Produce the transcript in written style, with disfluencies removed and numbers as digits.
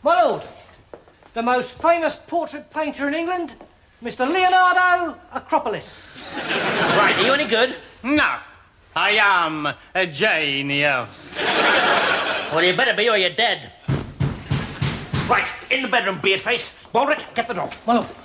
My lord, the most famous portrait painter in England, Mr. Leonardo, Acropolis. Right, are you any good? No, I am a genius. Well, you better be or you're dead. Right, in the bedroom, Beardface. Baldrick, get the dog. My lord.